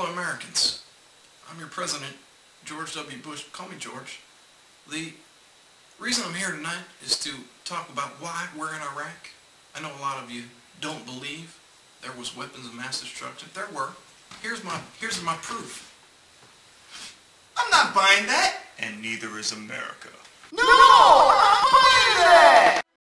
Fellow Americans, I'm your president, George W. Bush. Call me George. The reason I'm here tonight is to talk about why we're in Iraq. I know a lot of you don't believe there was weapons of mass destruction. There were. Here's my proof. I'm not buying that. And neither is America. No!